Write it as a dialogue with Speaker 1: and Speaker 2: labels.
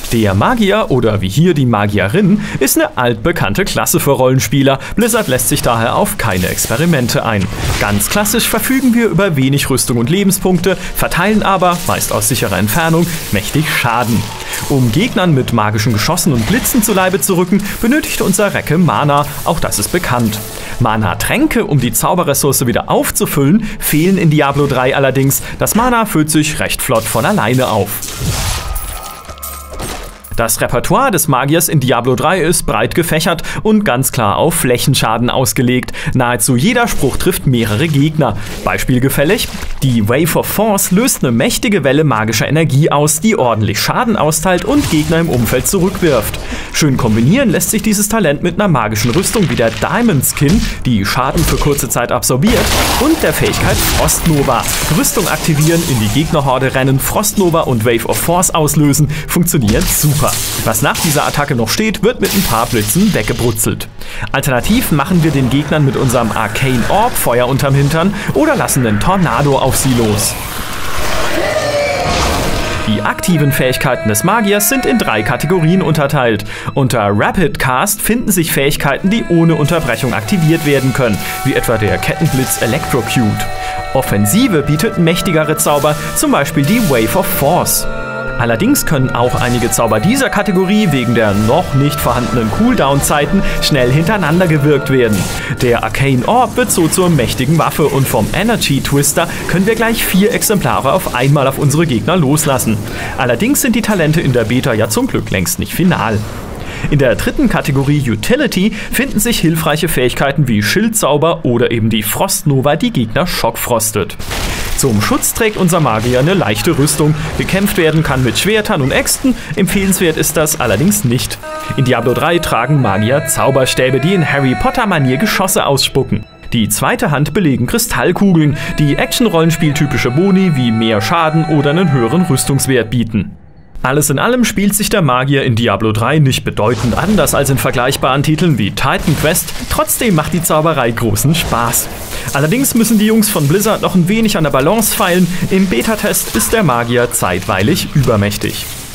Speaker 1: Der Magier oder wie hier die Magierin ist eine altbekannte Klasse für Rollenspieler. Blizzard lässt sich daher auf keine Experimente ein. Ganz klassisch verfügen wir über wenig Rüstung und Lebenspunkte, verteilen aber, meist aus sicherer Entfernung, mächtig Schaden. Um Gegnern mit magischen Geschossen und Blitzen zu Leibe zu rücken, benötigt unser Recke Mana, auch das ist bekannt. Mana-Tränke, um die Zauberressource wieder aufzufüllen, fehlen in Diablo 3 allerdings. Das Mana füllt sich recht flott von alleine auf. Das Repertoire des Magiers in Diablo 3 ist breit gefächert und ganz klar auf Flächenschaden ausgelegt. Nahezu jeder Spruch trifft mehrere Gegner. Beispielgefällig: Die Wave of Force löst eine mächtige Welle magischer Energie aus, die ordentlich Schaden austeilt und Gegner im Umfeld zurückwirft. Schön kombinieren lässt sich dieses Talent mit einer magischen Rüstung wie der Diamond Skin, die Schaden für kurze Zeit absorbiert, und der Fähigkeit Frostnova. Rüstung aktivieren, in die Gegnerhorde rennen, Frostnova und Wave of Force auslösen, funktioniert super. Was nach dieser Attacke noch steht, wird mit ein paar Blitzen weggebrutzelt. Alternativ machen wir den Gegnern mit unserem Arcane Orb Feuer unterm Hintern oder lassen einen Tornado auf sie los. Die aktiven Fähigkeiten des Magiers sind in 3 Kategorien unterteilt. Unter Rapid Cast finden sich Fähigkeiten, die ohne Unterbrechung aktiviert werden können, wie etwa der Kettenblitz Electrocute. Offensive bietet mächtigere Zauber, zum Beispiel die Wave of Force. Allerdings können auch einige Zauber dieser Kategorie wegen der noch nicht vorhandenen Cooldown-Zeiten schnell hintereinander gewirkt werden. Der Arcane Orb wird so zur mächtigen Waffe und vom Energy Twister können wir gleich 4 Exemplare auf einmal auf unsere Gegner loslassen. Allerdings sind die Talente in der Beta ja zum Glück längst nicht final. In der 3. Kategorie Utility finden sich hilfreiche Fähigkeiten wie Schildzauber oder eben die Frostnova, die Gegner schockfrostet. Zum Schutz trägt unser Magier eine leichte Rüstung. Gekämpft werden kann mit Schwertern und Äxten, empfehlenswert ist das allerdings nicht. In Diablo 3 tragen Magier Zauberstäbe, die in Harry Potter-Manier Geschosse ausspucken. Die zweite Hand belegen Kristallkugeln, die Action-Rollenspiel-typische Boni wie mehr Schaden oder einen höheren Rüstungswert bieten. Alles in allem spielt sich der Magier in Diablo 3 nicht bedeutend anders als in vergleichbaren Titeln wie Titan Quest, trotzdem macht die Zauberei großen Spaß. Allerdings müssen die Jungs von Blizzard noch ein wenig an der Balance feilen, im Beta-Test ist der Magier zeitweilig übermächtig.